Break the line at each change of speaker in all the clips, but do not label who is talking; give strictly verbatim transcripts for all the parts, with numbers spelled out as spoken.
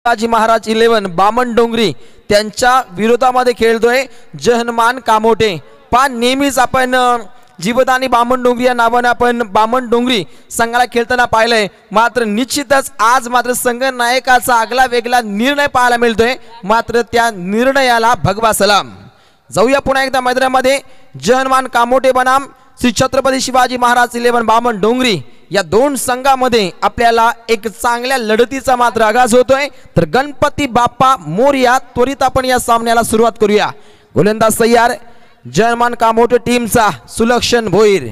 Shivaji Maharaj eleven Bamandongri त्यांच्या विरोधामध्ये खेळतोय जहनमान कामोठे। पण नेहमीच आपण जीवदानी बामणडोंगरी या नावाने आपण बामणडोंगरी संघाला खेळताना पाहिलंय, मात्र निश्चितच आज मात्र संघ नायकाचा आगला वेगळा निर्णय पाहायला मिळतोय। मात्र त्या निर्णयाला भगवा सलाम। जाऊया पुन्हा एकदा मैदानामध्ये जहनमान कामोठे बनाम श्री छत्रपती शिवाजी महाराज इलेवन बामणडोंगरी या दोन संघामध्ये आपल्याला एक चांगल्या लढतीचा मात्र आगाज होतोय। तर गणपती बाप्पा मोरया, त्वरित आपण या सामन्याला सुरुवात करूया। गोलंदाज तयार जहनमान कामोठे टीमचा सुलक्षण भोईर।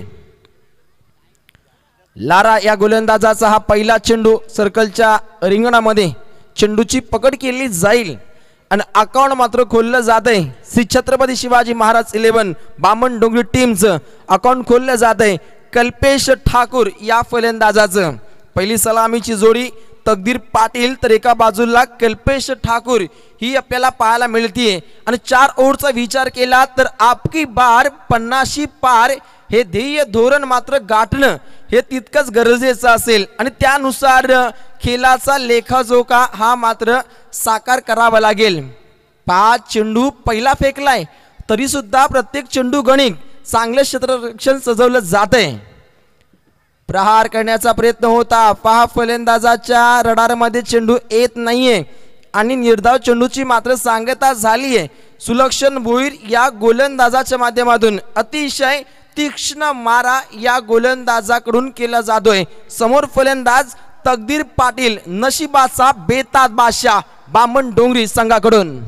लारा या गोलंदाजाचा हा पहिला चेंडू सर्कलच्या रिंगणामध्ये चेंडूची पकड केली जाईल आणि अकाउंट मात्र खोललं जातंय। श्री छत्रपती शिवाजी महाराज इलेवन बामणडोंगरी टीमचं अकाउंट खोललं जातंय कल्पेश ठाकूर या फलंदाजाचं। पहिली सलामीची जोडी तकदीर पाटील, तर एका बाजूला कल्पेश ठाकूर ही आपल्याला पाहायला मिळतीये। आणि चार ओव्हरचा विचार केला तर आपकी बार पन्नाशी पार हे ध्येय धोरण मात्र गाठणं हे तितकंच गरजेचं असेल आणि त्यानुसार खेळाचा लेखाजोखा हा मात्र साकार करावा लागेल। पाच चेंडू पहिला फेकलाय तरी सुद्धा प्रत्येक चेंडू गणित चांगले क्षेत्ररक्षण सजवलं जातंय। प्रहार करण्याचा प्रयत्न होता, पहा फलंदाजाच्या रडारमध्ये चेंडू येत नाहीये आणि निर्धाव चेंडूची मात्र सांगता झालीये। सुलक्षण भोईर या गोलंदाजाच्या माध्यमातून अतिशय तीक्ष्ण मारा या गोलंदाजाकडून केला जातोय। समोर फलंदाज तकदीर पाटील, नशिबाचा बेताज बादशाह बामणडोंगरी संघाकडून।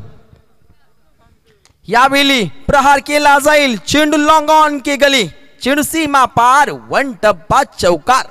यावेळी प्रहार केला जाईल, चेंडू लॉन्ग ऑन के गली, चेंडू सीमा पार, वन टप्पा चौकार।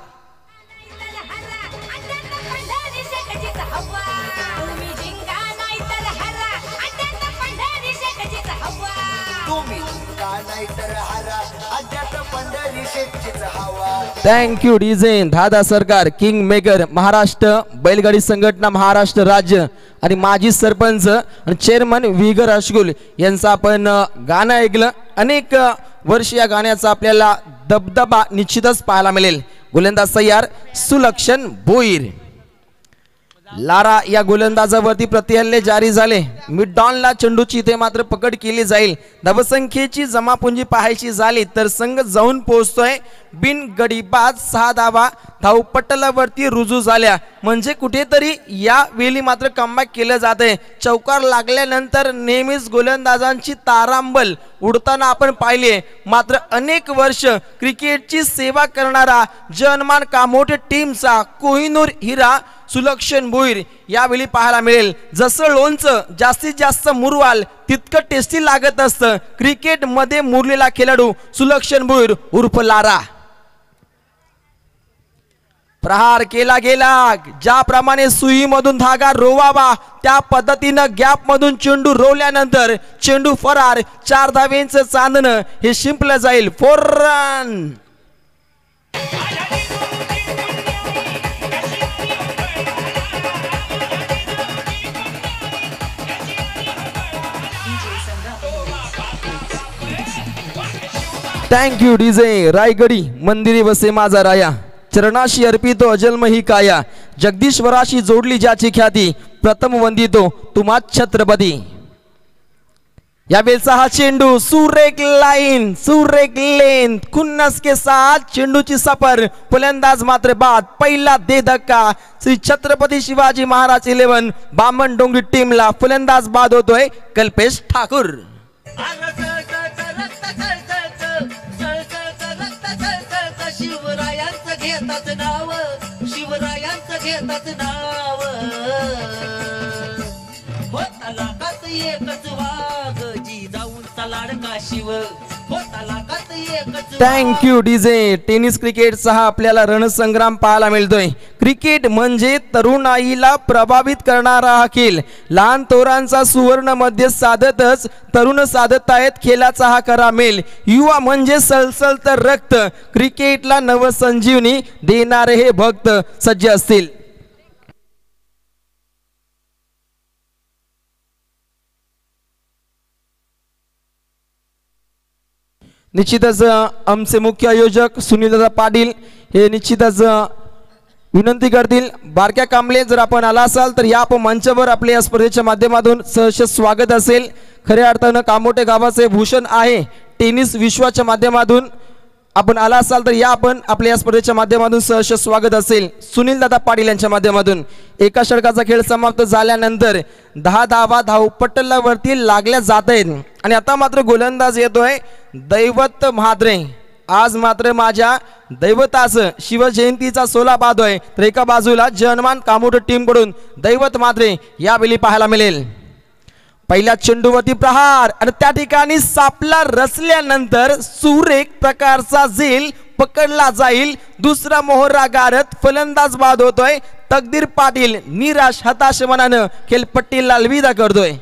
थैंक यू डीजे दादा सरकार, किंग मेकर, महाराष्ट्र बैलगाडी संघटना महाराष्ट्र राज्य आणि माजी सरपंच आणि चेअरमन विहिगर हायस्कूल यांचं आपण गाणं ऐकलं। अनेक वर्ष या गाण्याचा आपल्याला दबदबा निश्चितच पाहायला मिळेल। गोलंदाज तयार सुलक्षण भोईर। लारा या गोलंदाजावरती प्रतिहल्ले जारी झाले। मिडॉनला चेंडूची इथे मात्र पकड केली जाईल। धावसंख्येची जमापुंजी पाहायची झाली तर संघ जाऊन पोहोचतोय बिन गडीबाज सहा धावा धावपटलावरती रुजू झाल्या, म्हणजे कुठेतरी या वेळी मात्र कमबॅक केलं जाते। चौकार लागल्यानंतर नेहमीच गोलंदाजांची तारांबल उडताना आपण पाहिले, मात्र अनेक वर्ष क्रिकेटची सेवा करणारा जहनमान कामोठे टीमचा कोहिनूर हिरा सुलक्षण भोईर यावेळी पाहायला मिळेल। जसं लोणचं जास्तीत जास्त मुरवाल तितकं टेस्टी लागत असतं, क्रिकेट मध्ये मुरलेला खेळाडू सुलक्षण भोईर उर्फ लारा। प्रहार केला गेला, ज्याप्रमाणे सुईमधून धागा रोवावा त्या पद्धतीनं गॅप मधून चेंडू रोवल्यानंतर चेंडू फरार, चार धावेंचं चांदणं हे शिंपलं जाईल। Four run. Thank you DJ रायगडी मंदिरी वसे माझा राया, चरणाशी अर्पितो अजन्म ही काया, जगदीश्वराशी जोडली ज्याची ख्याती, प्रथम वंदितो तुम्हा छत्रपती। यावेळचा हा चेंडू सुरेख लाईन, सुरेख लेन, खुन्नस के साथ चेंडूची सफर, फलंदाज मात्र बाद। पहिला दे धक्का श्री छत्रपती शिवाजी महाराज इलेवन बामणडोंगरी टीमला फलंदाज बाद होतोय कल्पेश ठाकूर।
शिवरायांचं घेतात नाव, शिवरायांचं घेतात नाव, होता लाखात एकच वाघ, जिजाऊंचा लाडका शिव, होता लाखात एकच।
Thank you DJ. टेनिस क्रिकेटचा हा आपल्याला रणसंग्राम पाहायला मिळतोय। क्रिकेट म्हणजे तरुणाईला प्रभावित करणारा हा खेळ, लहान थोरांचा सुवर्ण मध्ये साधतच तरुण साधत आहेत खेळाचा हा खरा मेल। युवा म्हणजे सळसळत रक्त, क्रिकेटला नवसंजीवनी देणारे हे भक्त सज्ज असतील। निश्चितच आमचे मुख्य आयोजक सुनीलदादा पाटील हे निश्चितच विनंती करतील बारक्या कांबळे जर आपण आला असाल तर या आपण मंचावर आपल्या या स्पर्धेच्या माध्यमातून सहर्ष स्वागत असेल। खऱ्या अर्थानं कामोठे गावाचे भूषण आहे टेनिस विश्वाच्या माध्यमातून आपण आला असाल तर या आपण आपल्या या स्पर्धेच्या माध्यमातून सहर्ष स्वागत असेल। सुनील दादा पाटील यांच्या माध्यमातून एका षटकाचा खेळ समाप्त झाल्यानंतर दहा धावा धावपट्ट्यावरती लागल्या जात आहेत आणि आता मात्र गोलंदाज येतोय दैवत म्हात्रे। आज मात्र माझ्या दैवताचं शिवजयंतीचा सोला पाहतोय तर एका बाजूला जनमान कामोठे टीम कडून दैवत म्हात्रे यावेळी पाहायला मिळेल। पहिल्या चेंडूवरती प्रहार आणि त्या ठिकाणी सापला रचल्यानंतर सुरेख प्रकारचा झेल पकडला जाईल। दुसरा मोहरा गारत फलंदाज बाद होतोय तकदीर पाटील निराश हताश मनानं खेळपट्टीला अलविदा करतोय।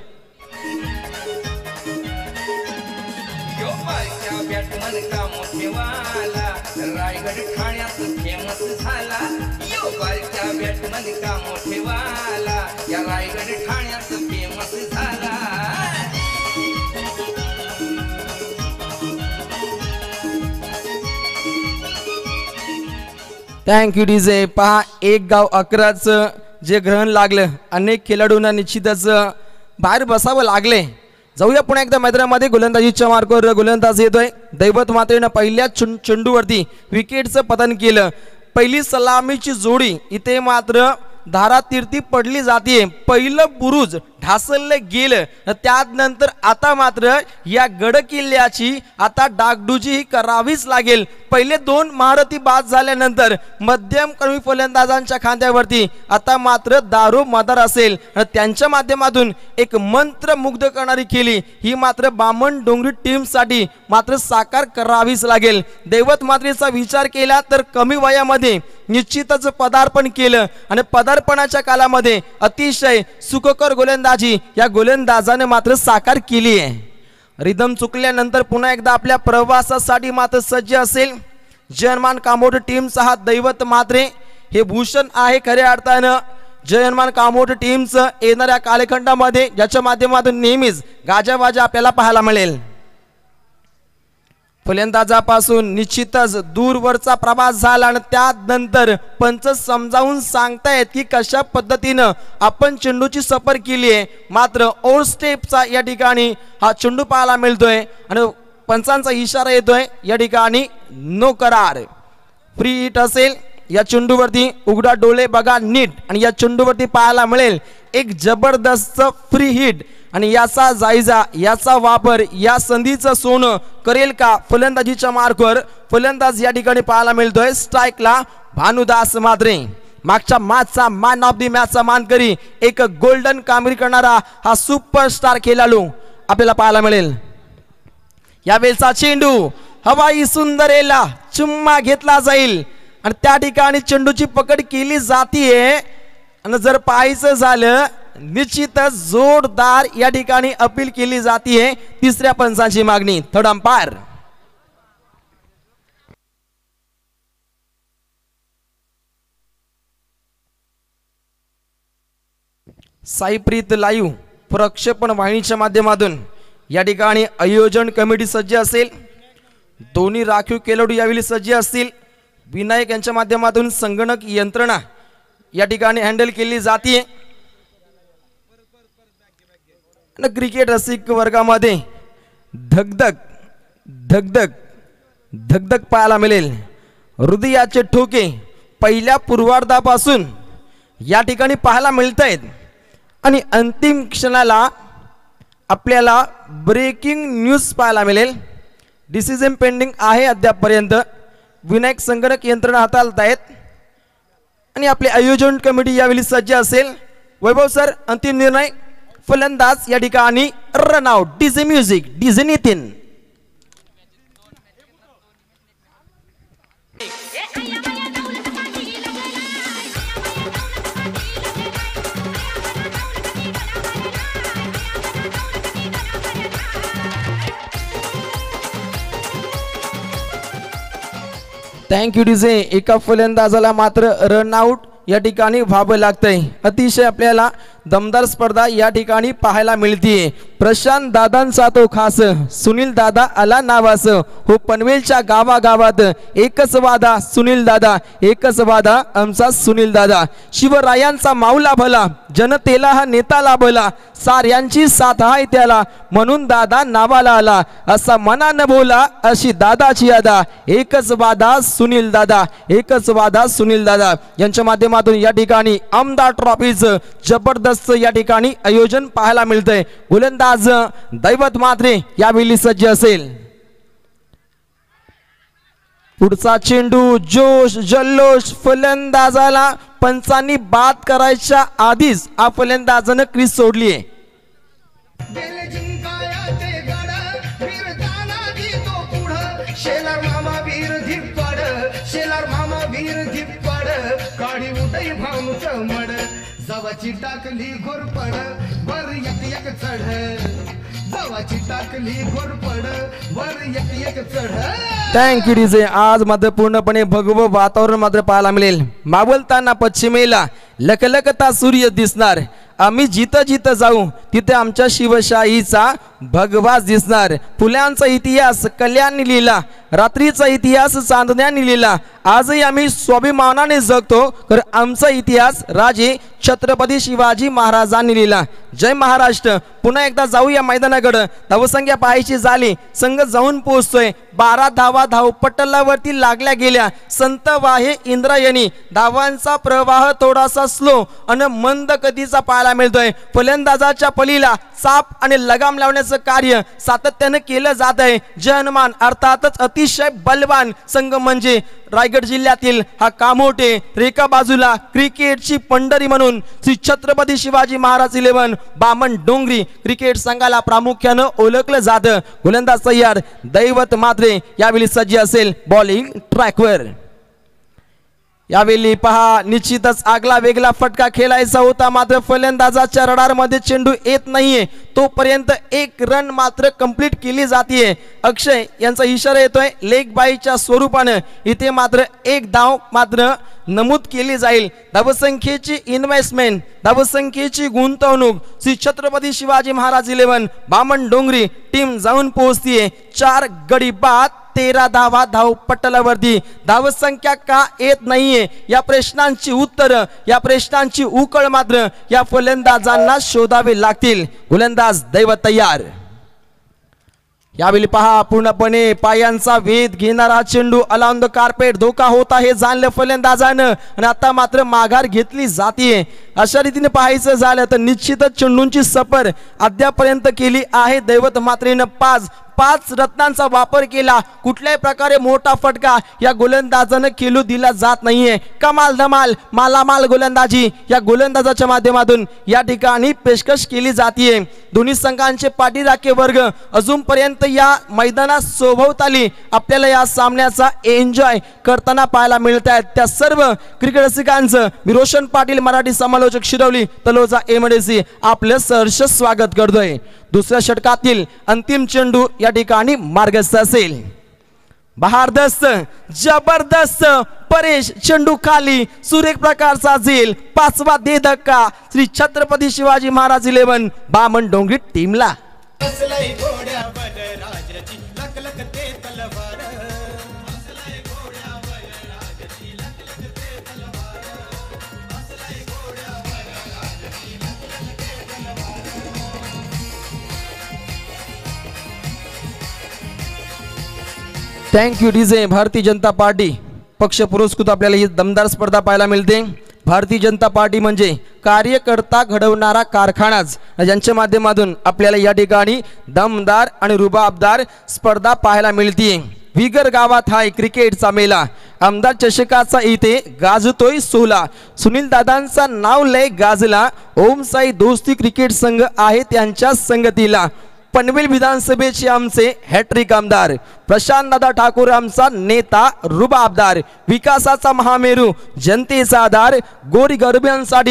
Thank you DJ. पहा एक गाव अकराच जे ग्रहण लागलं अनेक खेळाडूंना निश्चितच बाहेर बसावं लागले। जाऊया पुन्हा एकदा मैदानामध्ये गोलंदाजीच्या मार्गावर गोलंदाज येतोय दैवत म्हात्रेनं पहिल्या चेंडूवरती विकेटचं पतन केलं। पहिली सलामीची जोडी इथे मात्र धारा तीर्थी पडली जाते। पहिलं बुरुज ढासळलं गेलं त्यानंतर आता मात्र या गड किल्ल्याची आता डागडुजी ही करावीच लागेल। पहिले दोन महारथी बाद झाल्यानंतर मध्यम कमी फलंदाजांच्या खांद्यावरती आता मात्र दारू मदार असेल आणि त्यांच्या माध्यमातून एक मंत्र मुग्ध करणारी खेळी ही मात्र बामणडोंगरी टीम साठी मात्र साकार करावीच लागेल। दैवत मात्रेचा विचार केला तर कमी वयामध्ये निश्चितच पदार्पण केलं आणि पदार्पणाच्या कालामध्ये अतिशय सुखकर गोलंदाजी या गोलंदाजाने मात्र साकार केली आहे। रिदम चुकल्यानंतर पुन्हा एकदा आपल्या प्रवासासाठी मात्र सज्ज असेल जनमान कामोठे टीमचा हा दैवत म्हात्रे। हे भूषण आहे खऱ्या अर्थानं जनमान कामोठे टीमचं येणाऱ्या कालखंडामध्ये ज्याच्या माध्यमातून नेहमीच गाजावाजा आपल्याला पाहायला मिळेल। फलंदाजापासून निश्चितच दूरवरचा प्रवास झाला आणि त्यानंतर पंच समजावून सांगतायत की कशा पद्धतीनं आपण चेंडूची सफर केली आहे। मात्र ओव्हर स्टेपचा या ठिकाणी हा चेंडू पाहायला मिळतोय आणि पंचांचा इशारा येतोय या ठिकाणी नो करार फ्री हिट असेल। या चेंडूवरती उघडा डोळे बघा नीट आणि या चेंडूवरती पाहायला मिळेल एक जबरदस्त फ्री हिट आणि याचा जायजा याचा वापर या संधीचं सोनं करेल का फलंदाजीच्या मार्कवर फलंदाज या ठिकाणी पाहायला मिळतोय स्ट्राईकला भानुदास म्हात्रे। मागच्या मॅचचा मॅन ऑफ द मॅचचा मानकरी एक गोल्डन कामगिरी करणारा हा सुपरस्टार खेळाडू आपल्याला पाहायला मिळेल। यावेळचा चेंडू हवाई सुंदरेला चुम्मा घेतला जाईल आणि त्या ठिकाणी चेंडूची पकड केली जातीये आणि जर पाहायचं झालं निश्चितच जोरदार या ठिकाणी अपील केली जातीये तिसऱ्या पंचांची मागणी थर्ड अंपायर। साईप्रीत लाईव्ह प्रक्षेपण वाहिनीच्या माध्यमातून या ठिकाणी आयोजन कमिटी सज्ज असेल। दोन्ही राखीव खेळाडू यावेळी सज्ज असतील। विनायक यांच्या माध्यमातून संगणक यंत्रणा या ठिकाणी हँडल केली जाते। क्रिकेट रसिक वर्गामध्ये धगधग धगधग धगधग पाहायला मिळेल। हृदयाचे ठोके पहिल्या पूर्वार्धापासून या ठिकाणी पाहायला मिळत आहेत आणि अंतिम क्षणाला आपल्याला ब्रेकिंग न्यूज पाहायला मिळेल। डिसिजन पेंडिंग आहे अद्यापपर्यंत। विनायक संगणक यंत्रणा हाताळत आहेत आणि आपले आयोजन कमिटी यावेळी सज्ज असेल। वैभव सर अंतिम निर्णय फलंदाज या ठिकाणी run out DJ music DJ Nitin. Thank you DJ. एका फलंदाजाला मात्र रन आउट या ठिकाणी व्हावं लागतंय। अतिशय आपल्याला दमदार स्पर्धा या ठिकाणी पाहायला मिळते। प्रशांत दादांचा तो खास सुनील दादा आला नावास हो पनवेलच्या गावागावात एकच वादा सुनील दादा एकच वादा आमचा सुनील दादा। शिवरायांचा माऊला भला जनतेला हा नेता लाभला साऱ्यांची साथ आहे त्याला म्हणून दादा नावाला आला असा मनानं बोला अशी दादाची अदा एकच वादा सुनील दादा एकच वादा सुनील दादा यांच्या माध्यमातून या ठिकाणी आमदार ट्रॉफीचं जबरदस्त या ठिकाणी आयोजन पाहायला मिळतंय। गोलंदाज दैवत मात्रे यावेळी सज्ज असेल। पुढचा चेंडू जोश जल्लोष फलंदाजाला पंचांनी बाद करायच्या आधीच हा फलंदाजानं क्रीज सोडली आहे।
जवाची टाकली घोरपड वर एक एक चढ जवाची टाकली घोरपड वर एक एक चढ।
Thank you DJ. आज मात्र पूर्णपणे भगवं वातावरण मात्र पाहायला मिळेल। मावळताना पश्चिमेला लखलखता सूर्य दिसणार आम्ही जिथं जिथं जाऊ तिथे आमच्या शिवशाहीचा भगवाच दिसणार। फुल्यांचा इतिहास कल्याणी लिहिला रात्रीचा इतिहास चांदण्याने लिहिला आजही आम्ही स्वाभिमानाने जगतो तर आमचा इतिहास राजे छत्रपती शिवाजी महाराजांनी लिहिला। जय महाराष्ट्र। पुन्हा एकदा जाऊया मैदानाकडे धावसंख्या पाहायची झाली संघ जाऊन पोहोचतोय बारा धावा धावपटलावरती लागल्या गेल्या संत वाहे इंद्रायणी धावांचा प्रवाह थोडासा स्लो आणि मंद गतीचा पाहायला मिळतोय। फलंदाजाच्या पलीला चाप आणि लगाम लावण्याचं कार्य सातत्याने केलं जात आहे। जय हनुमान अर्थातच अतिशय बलवान संघ म्हणजे रायगड जिल्ह्यातील हा कामोठे एका बाजूला क्रिकेटची पंढरी म्हणून श्री छत्रपती शिवाजी महाराज इलेव्हन बामणडोंगरी क्रिकेट संघाला प्रामुख्याने ओळखलं जातं। गोलंदाज तयार दैवत मात्रे यावेळी सज्ज असेल बॉलिंग ट्रॅकवर। यावेळी पहा निश्चितच आगला वेगळा फटका खेळायचा होता मात्र फलंदाजाच्या रडार मध्ये चेंडू येत नाहीये तोपर्यंत एक रन मात्र कंप्लीट केली जाते। अक्षय यांचा इशारा येतोय लेग बाईच्या स्वरूपाने इथे मात्र एक धाव मात्र नमूद केली जाईल। धावसंख्येची इन्व्हेस्टमेंट धावसंख्येची गुंतवणूक श्री छत्रपती शिवाजी महाराज इलेव्हन बामणडोंगरी टीम जाऊन पोहोचतीये चार गडी बाद तेरा धावा धाव पटलावरती। धावसंख्या का येत नाहीये या प्रश्नांची उत्तर या प्रश्नांची उकळ मात्र या फलंदाजांना शोधावे लागतील। गोलंदाज दैवत तयार। यावेळी पहा पूर्णपणे पायांचा वेध घेणारा चेंडू अलाउंड कार्पेट धोका होता हे जाणलं फलंदाजानं आणि आता मात्र माघार घेतली जाते। अशा रीतीने पाहायचं झालं तर निश्चितच चेंडूंची सफर अद्यापर्यंत केली आहे दैवत मात्रेनं पाच पाच रत्नांचा वापर केला कुठल्याही प्रकारे मोठा फटका या गोलंदाजानं खेळू दिला जात नाहीये। कमाल धमाल मालामाल गोलंदाजी या गोलंदाजाच्या माध्यमातून या ठिकाणी पेशकश केली जाते। दोन्ही संघांचे पाठीराखे वर्ग अजूनपर्यंत या मैदानात सोभवताली आपल्याला या सामन्याचा एन्जॉय करताना पाहायला मिळत आहेत। त्या सर्व क्रिकेट रसिकांचं मी रोशन पाटील मराठी समालोचक शिरवली तलोजा एमडीसी आपलं सहर्ष स्वागत करतोय। दुसऱ्या षटकातील अंतिम चेंडू या ठिकाणी मार्गस्थ असेल। बहारदस्त जबरदस्त परेश चेंडू खाली सुरेख प्रकारचा झेल पाचवा दे धक्का श्री छत्रपती शिवाजी महाराज इलेव्हन बामणडोंगरी टीमला। Thank you DJ. Bharatiya Janata party पक्ष पुरस्कृत आपल्याला ही दमदार स्पर्धा पाहायला मिळते। भारतीय जनता पार्टी म्हणजे कार्यकर्ता घडवणारा कारखानाच ज्यांच्या माध्यमातून आपल्याला या ठिकाणी दमदार आणि रुबाबदार स्पर्धा पाहायला मिळते। विगर गावात हा क्रिकेटचा मेला आमदार चषकाचा इथे गाजतोय सोला सुनील दादांचा नाव लय गाजला ओम साई दोस्ती क्रिकेट संघ आहे त्यांच्या संगतीला। पनवेल विधानसभेचे आमचे हॅट्रिक आमदार प्रशांत दादा ठाकूर आमचा नेता रुबाबदार विकासाचा महामेरू जनतेचा आधार गोरगरिबांसाठी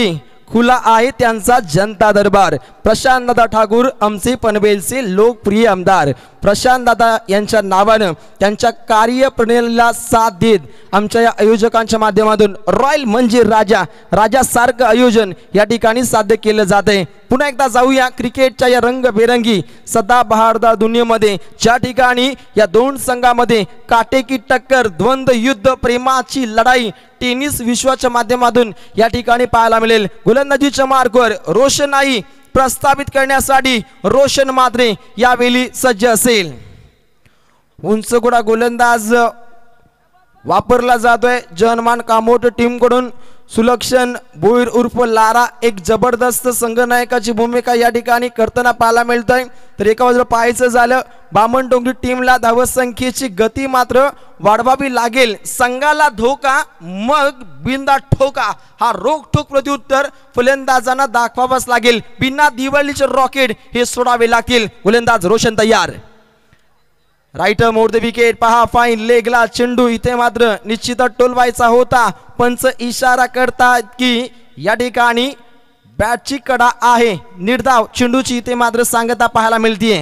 खुला आहे त्यांचा जनता दरबार। प्रशांत दादा ठाकूर आमचे पनवेलचे लोकप्रिय आमदार। प्रशांत दादा यांच्या नावानं त्यांच्या कार्यप्रणालीला साथ देत आमच्या या आयोजकांच्या माध्यमातून रॉयल म्हणजे राजा राजासारखं आयोजन या ठिकाणी साध्य केलं जात आहे। पुन्हा एकदा जाऊया क्रिकेटच्या या रंगबेरंगी सदाबहारदार दुनियेमध्ये ज्या ठिकाणी या दोन संघामध्ये काटेकी टक्कर, द्वंद्व युद्ध, प्रेमाची लढाई टेनिस विश्वाच्या माध्यमातून या ठिकाणी पाहायला मिळेल। गोलंदाजीच्या मार्गावर रोशनाई प्रस्थापित करण्यासाठी रोशन मात्रे यावेळी सज्ज असेल। उंच गोडा गोलंदाज वापरला जातोय जनमान कामोठे टीम कडून। सुलक्षण भोईर उर्फ लारा एक जबरदस्त संघनायकाची भूमिका या ठिकाणी करताना पाहायला मिळतोय। तर एका बाजूला पाहायचं झालं बामणडोंगरी टीमला धावसंख्येची गती मात्र वाढवावी लागेल। संघाला धोका मग बिंदा ठोका हा रोखठोक प्रत्युत्तर फलंदाजांना दाखवावाच लागेल। बिना दिवाळीचे रॉकेट हे सोडावे लागतील। गोलंदाज रोशन तयार। राइट मोड द विकेट पहा फाईन लेगला चेंडू इथे मात्र निश्चित टोलवायचा होता। पंच इशारा करतात की या ठिकाणी बॅटची कडा आहे निर्धाव चेंडूची इथे मात्र सांगता पाहायला मिळते।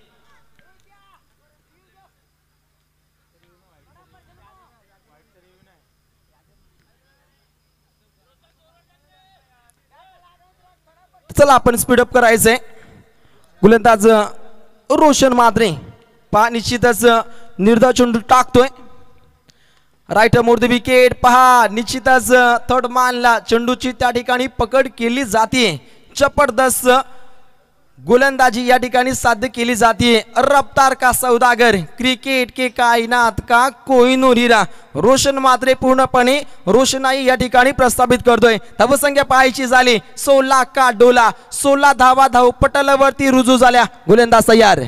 चला आपण स्पीडअप करायचंय। गोलंदाज रोशन मात्रे पहा निश्चितच निर्धाव चेंडू टाकतोय। राइट मोड द विकेट पहा निश्चितच थर्ड मानला चेंडूची त्या ठिकाणी पकड केली जाते। जबरदस्त गोलंदाजी या ठिकाणी साध्य केली जाते। रफ्तार का सौदागर क्रिकेट के कायनात का कोहिनूर हीरा रोशन मात्रे पूर्णपणे रोशनाई या ठिकाणी प्रस्थापित करतोय। धावसंख्या पाहायची झाली सोळा का डोला सोळा धावा धावपटलावरती रुजू झाल्या। गोलंदाज तयार।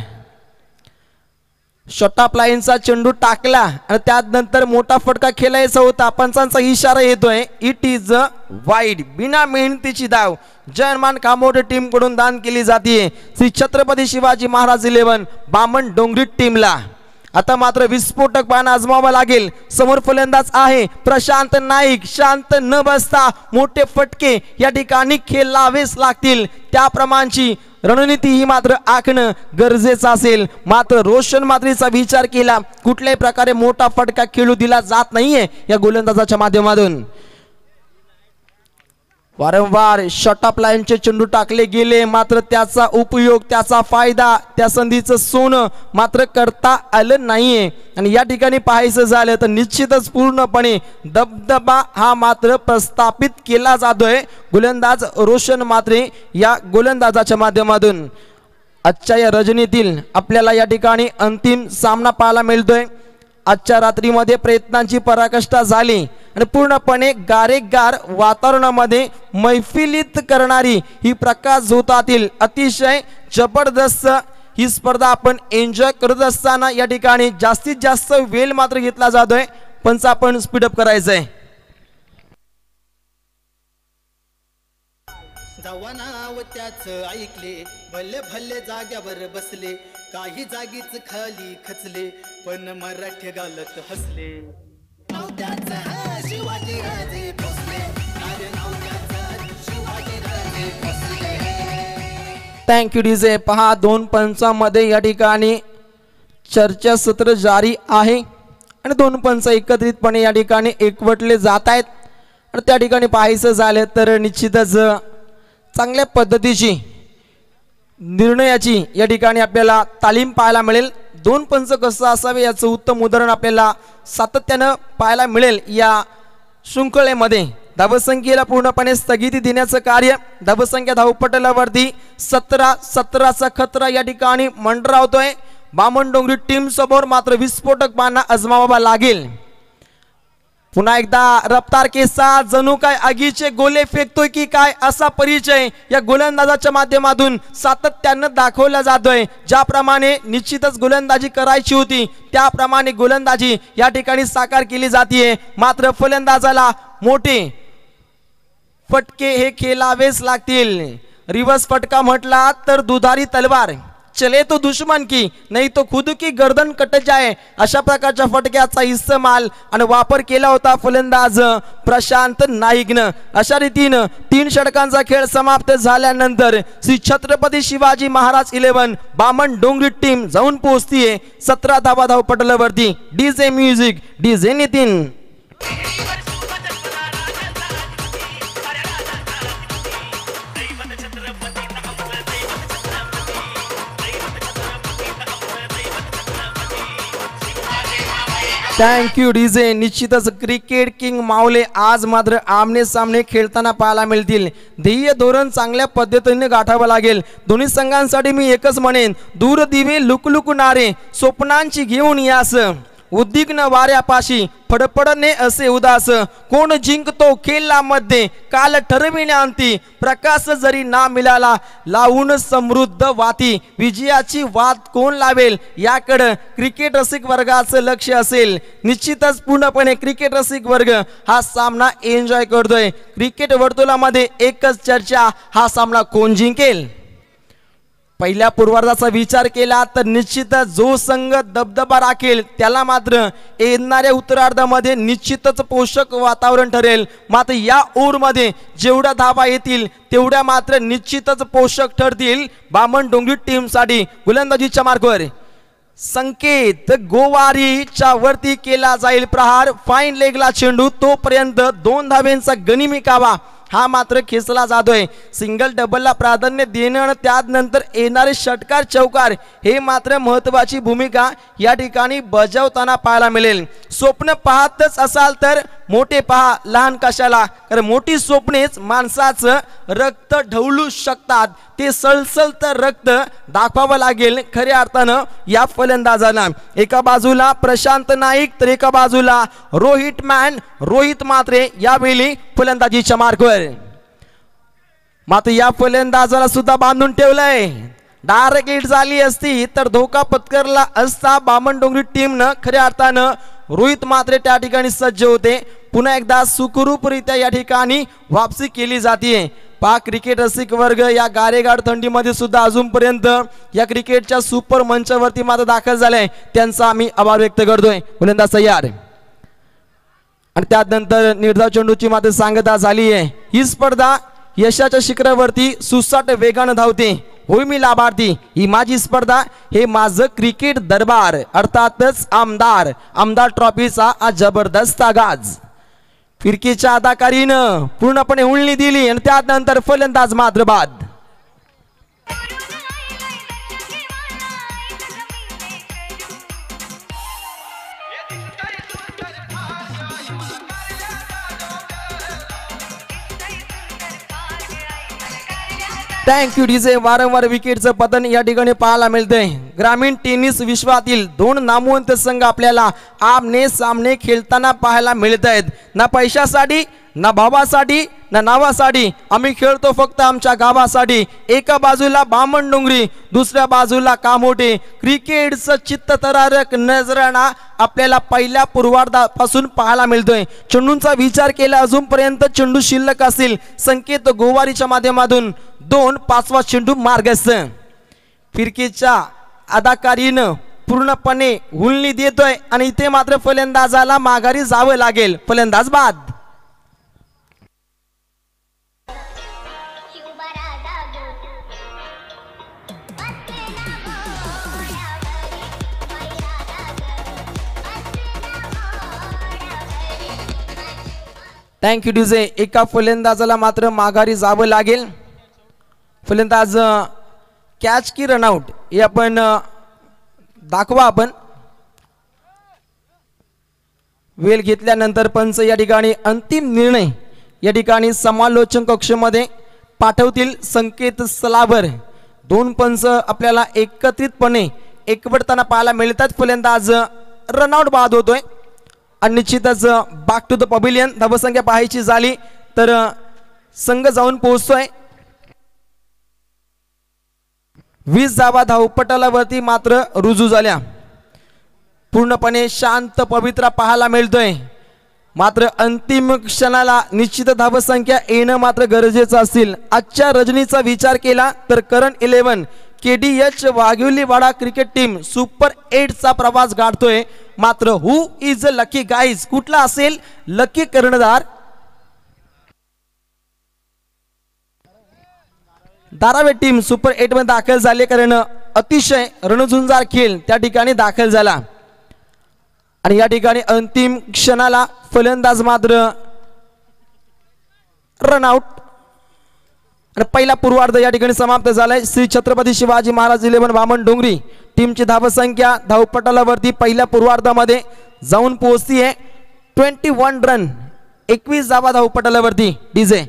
शॉर्टअप लाईनचा चेंडू टाकला आणि त्यानंतर मोठा फटका खेळायचा होता। पंचांचा इशारा येतोय इट इज वाईड। बिना मेहनतीची धाव जनमान कामोठे टीम कडून दान केली जाते श्री छत्रपती शिवाजी महाराज इलेव्हन बामणडोंगरी टीमला। आता मात्र विस्फोटक पाना आजमावा लागेल। समोर फलंदाज आहे प्रशांत नाईक। शांत न बसता मोठे फटके या ठिकाणी खेळावेच लागतील। त्याप्रमाणची रणनीती ही मात्र आखणं गरजेचं असेल। मात्र रोशन मात्रेचा विचार केला कुठल्याही प्रकारे मोठा फटका खेळू दिला जात नाहीये या गोलंदाजाच्या माध्यमातून। वारंवार शॉर्टअप लाईनचे चेंडू टाकले गेले मात्र त्याचा उपयोग त्याचा फायदा त्या संधीचं सोनं मात्र करता आलं नाहीये। आणि या ठिकाणी पाहायचं झालं तर निश्चितच पूर्णपणे दबदबा हा मात्र प्रस्थापित केला जातोय गोलंदाज रोशन मात्रे या गोलंदाजाच्या माध्यमातून। आजच्या या रजनीतील आपल्याला या ठिकाणी अंतिम सामना पाहायला मिळतोय। आजच्या रात्रीमध्ये प्रयत्नांची पराकाष्ठा झाली आणि पूर्णपणे गारेगार वातावरणामध्ये मैफिलीत करणारी ही प्रकाश झोतातील अतिशय जबरदस्त ही स्पर्धा आपण एन्जॉय करत असताना या ठिकाणी जास्तीत जास्त वेळ मात्र घेतला जातोय। पंच आपण स्पीडअप करायचंय।
नाव त्याच ऐकले भले भले जाग्यावर बसले काही जागीच खाली खचले पण मराठी गालत हसले। नाव त्याच शिवाजी राजे भोसले अरे नाव त्याच शिवाजी राजे भोसले।
Thank you DJ. पहा दोन पंचांमध्ये या ठिकाणी चर्चा सत्र जारी आहे आणि दोन पंच एकत्रितपणे या ठिकाणी एकवटले जात आहेत आणि त्या ठिकाणी पाहायचं झालं तर निश्चितच चांगल्या पद्धतीची निर्णयाची या ठिकाणी आपल्याला तालीम पाहायला मिळेल। दोन पंच कसं असावे याचं उत्तम उदाहरण आपल्याला सातत्यानं पाहायला मिळेल या शृंखलेमध्ये। धावसंख्येला पूर्णपणे स्थगिती देण्याचं कार्य धावसंख्या धावपटलावरती सतरा सतराचा खतरा या ठिकाणी मंडरावतोय। बामणडोंगरी टीम समोर मात्र विस्फोटक बाणा आजमावावा लागेल। पुन्हा एकदा रफ्तार के साथ जणू काय आगीचे गोले फेकतोय की काय असा परिचय या गोलंदाजाच्या माध्यमातून सातत्यानं दाखवला जातोय। ज्याप्रमाणे निश्चितच गोलंदाजी करायची होती त्याप्रमाणे गोलंदाजी या ठिकाणी साकार केली जाते। मात्र फलंदाजाला मोठे फटके हे खेळावेच लागतील। रिवर्स फटका म्हटला तर दुधारी तलवार चले तो दुश्मन की नाही तो खुद की गर्दन कट जाए अशा प्रकारच्या फटक्याचा इस्तेमाल आणि वापर केला होता फलंदाज प्रशांत नाईकनं। अशा रीतीनं तीन षटकांचा खेळ समाप्त झाल्यानंतर श्री छत्रपती शिवाजी महाराज इलेव्हन बामणडोंगरी टीम जाऊन पोहोचतीये सतरा धावा धावपटलावरती। DJ music DJ Nitin. Thank you DJ. निश्चितच क्रिकेट किंग मावले आज मात्र आमने सामने खेळताना पाहायला मिळतील। ध्येय धोरण चांगल्या पद्धतीने गाठावं लागेल। दोन्ही संघांसाठी मी एकच म्हणेन, दूर दिवे लुकलुकणारे स्वप्नांची घेऊन यास, उद्विग्न वाऱ्यापाशी फडफडणे असे उदास, कोण जिंकतो खेळामध्ये काल ठरविण्याअंती, प्रकाश जरी ना मिळाला लावून समृद्ध वाती, विजयाची वाट कोण लावेल याकडे क्रिकेट रसिक वर्गाचं लक्ष असेल। निश्चितच पूर्णपणे क्रिकेट रसिक वर्ग हा सामना एन्जॉय करतोय। क्रिकेट वर्तुळामध्ये एकच चर्चा, हा सामना कोण जिंकेल। पहिल्या पूर्वार्धाचा विचार केला तर निश्चितच जो संघ दबदबा राखेल त्याला मात्र येणाऱ्या उत्तरार्धामध्ये निश्चितच पोषक वातावरण ठरेल। मात्र या ओव्हरमध्ये जेवढ्या धावा येतील तेवढ्या मात्र निश्चितच पोषक ठरतील बामणडोंगरी टीमसाठी। गोलंदाजीच्या मार्गावर संकेत गोवारीच्या वरती केला जाईल प्रहार, फाईन लेगला चेंडू, तोपर्यंत दोन धावेंचा गनिमी कावा हा मात्र खेचला जातोय। सिंगल डबलला प्राधान्य देणं आणि त्यानंतर येणारे षटकार चौकार हे मात्र महत्त्वाची भूमिका या ठिकाणी बजावताना पाहायला मिळेल। स्वप्न पाहतच असाल तर मोठे पहा, लहान कशाला, कारण मोठी स्वप्नेच माणसाचं रक्त ढवळू शकतात। ते सळसळत रक्त दाखवावं लागेल खऱ्या अर्थानं या फलंदाजाला। एका बाजूला प्रशांत नाईक तर एका बाजूला रोहित मॅन रोहित मात्रे यावेळी फलंदाजीच्या मार्गावर। मात्र या फलंदाजाला सुद्धा बांधून ठेवलंय। डायरेक्ट हिट झाली असती तर धोका पत्करला असता बामणडोंगरी टीमनं। खऱ्या अर्थानं रोहित मात्रे त्या ठिकाणी सज्ज होते। पुन्हा एकदा सुखरूपरित्या या ठिकाणी वापसी केली जाते। पा क्रिकेट रसिक वर्ग या गारेगाड थंडीमध्ये सुद्धा अजूनपर्यंत या क्रिकेटच्या सुपर मंचावरती मात्र दाखल झालाय, त्यांचा आम्ही आभार व्यक्त करतोय। गोलंदाज तयार आणि त्यानंतर निर्धाव चेंडूची मात्र सांगता झाली आहे। ही स्पर्धा यशाच्या शिखरावरती सुसाट वेगानं धावते, होय मी लाभार्थी, ही माझी स्पर्धा, हे माझं क्रिकेट दरबार, अर्थातच आमदार। आमदार ट्रॉफीचा आज जबरदस्त आगाज फिरकीच्या अदाकारीनं पूर्णपणे उलणी दिली आणि त्यानंतर फलंदाज मात्र बाद। Thank you DJ. वारंवार विकेटचं पतन या ठिकाणी पाहायला मिळते। ग्रामीण टेनिस विश्वातील दोन नामवंत संघ आपल्याला आमने सामने खेळताना पाहायला मिळत आहेत। ना पैशासाठी ना भावासाठी ना नावासाठी, आम्ही खेळतो फक्त आमच्या गावासाठी। एका बाजूला बामणडोंगरी, दुसऱ्या बाजूला कामोठे। क्रिकेटचं चित्तथरारक नजराणा आपल्याला पहिल्या पूर्वार्धापासून पाहायला मिळतोय। चेंडूंचा विचार केला अजूनपर्यंत चेंडू शिल्लक असतील। संकेत गोवारीच्या माध्यमातून दोन पाचवा चेंडू मार्गस्थ फिरकीच्या अदाकारीनं पूर्णपणे हुलनी देतोय आणि इथे मात्र फलंदाजाला माघारी जावं लागेल। फलंदाज बाद। Thank you DJ. एका फलंदाजाला मात्र माघारी जावं लागेल। फलंदाज कॅच की रनआउट हे आपण दाखवा। आपण वेळ घेतल्यानंतर पंच या ठिकाणी अंतिम निर्णय या ठिकाणी समालोचन कक्षामध्ये पाठवतील। संकेत स्थळावर दोन पंच आपल्याला एकत्रितपणे एकवटताना पाहायला मिळतात। फलंदाज रनआउट बाद होतोय आणि निश्चितच बॅक टू द पॅव्हिलियन धावसंख्या पाहायची झाली तर संघ जाऊन पोहोचतोय। वीस धावा धावपटलावरती मात्र रुजू झाल्या। पूर्णपणे शांत पवित्रा पाहायला मिळतोय। मात्र अंतिम क्षणाला निश्चित धावसंख्या येणं मात्र गरजेचं असेल। आजच्या रजनीचा विचार केला तर current eleven KDH Waghivliwada cricket team super eight चा प्रवास गाठतोय. मात्र who is a lucky guys, कुठला असेल लकी कर्णधार? धारावे टीम सुपर एट मध्ये दाखल झाले, कारण अतिशय रणझुंजार खेळ त्या ठिकाणी दाखल झाला. आणि या ठिकाणी अंतिम क्षणाला फलंदाज मात्र रनआउट. आणि पहिला पूर्वार्ध या ठिकाणी समाप्त झालाय. श्री छत्रपती शिवाजी महाराज इलेव्हन बामणडोंगरी टीमची धावसंख्या धावपटलावरती पहिल्या पूर्वार्धामध्ये जाऊन पोहोचती आहे ट्वेंटी वन रन, एकवीस धावा धावपटलावरती. DJ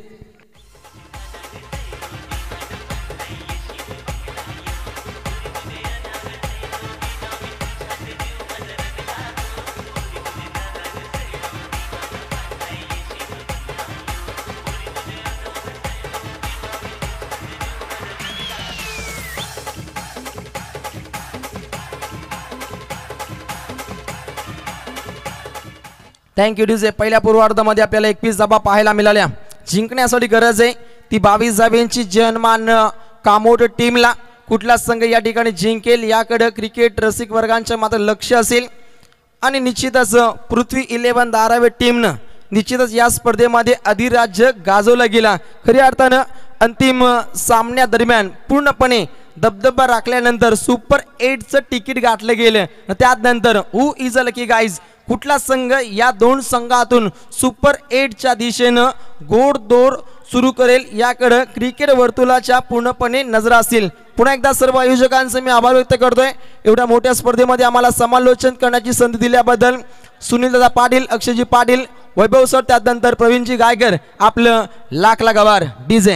thank you DJ. पहिल्या पूर्वार्धामध्ये आपल्याला एकवीस धावा पाहायला मिळाल्या. जिंकण्यासाठी गरज आहे ती बावीस धाब्यांची. जनमान कामोठ टीमला कुठला संघ या ठिकाणी जिंकेल याकडे क्रिकेट रसिक वर्गांचे मात्र लक्ष असेल. आणि निश्चितच पृथ्वी इलेव्हन धारावे टीमनं निश्चितच या स्पर्धेमध्ये अधिराज्य गाजवलं गेला. खऱ्या अर्थानं अंतिम सामन्यादरम्यान पूर्णपणे दबदबा राखल्यानंतर सुपर एटचं तिकीट गाठलं गेलं. त्यानंतर who is a lucky guys, कुठला संघ या दोन संघातून सुपर एटच्या दिशेनं घोडदौड सुरू करेल याकडे क्रिकेट वर्तुळाच्या पूर्णपणे नजर असतील. पुन्हा एकदा सर्व आयोजकांचे मी आभार व्यक्त करतोय. एवढ्या मोठ्या स्पर्धेमध्ये आम्हाला समालोचन करण्याची संधी दिल्याबद्दल सुनीलदादा पाटील, अक्षयजी पाटील, वैभव सर, त्यानंतर प्रवीणजी गायकर, आपलं लाख लाख आभार. DJ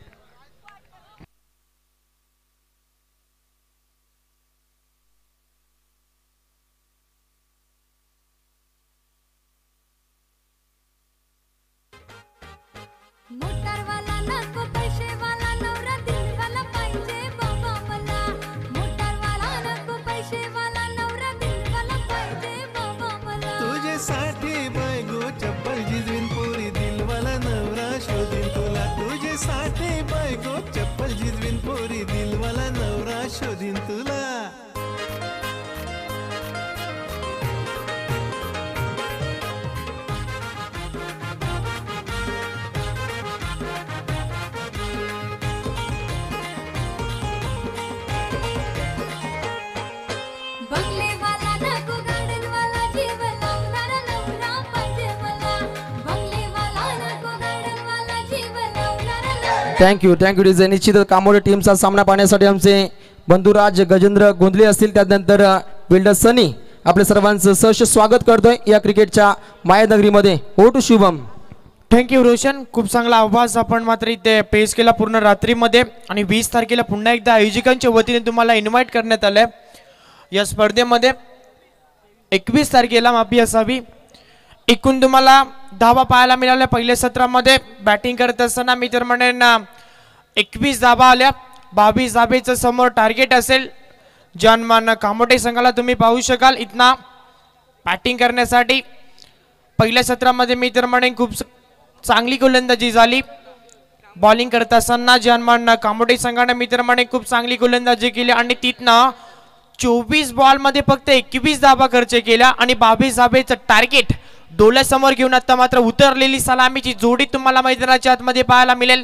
thank you thank you DJ. निश्चित कामोडे टीमचा सामना पाहण्यासाठी आमचे बंधुराज गजेंद्र गोंधले असतील, त्यानंतर बिल्डर सनी आपल्या सर्वांचं सहर्ष स्वागत करतोय या क्रिकेटच्या मायानगरीमध्ये. हो टू शुभम.
थँक्यू रोशन. खूप चांगला आवाज आपण मात्र इथे पेश केला पूर्ण रात्रीमध्ये. आणि वीस तारखेला पुन्हा एकदा आयोजकांच्या वतीने तुम्हाला इन्व्हाइट करण्यात आलंय या स्पर्धेमध्ये. एकवीस तारखेला माफी असावी. एकूण तुम्हाला धावा पाहायला मिळाल्या पहिल्या सत्रामध्ये. बॅटिंग करत असताना मी तर म्हणेन एकवीस धावा आल्या. बावीस धाबेचं समोर टार्गेट असेल. जनमान कामोटे संघाला तुम्ही पाहू शकाल इथना बॅटिंग करण्यासाठी. पहिल्या सत्रामध्ये मी तर म्हणेन खूप चांगली गोलंदाजी झाली. बॉलिंग करत असताना जनमान कामोटे संघाने मी तर म्हणेन खूप चांगली गोलंदाजी केली. आणि तिथनं चोवीस बॉल मध्ये फक्त एकवीस धावा खर्च केल्या आणि बावीस धाबेचं टार्गेट डोळ्यासमोर घेऊन आता मात्र उतरलेली सलामीची जोडी तुम्हाला मैदानाच्या आतमध्ये पाहायला मिळेल.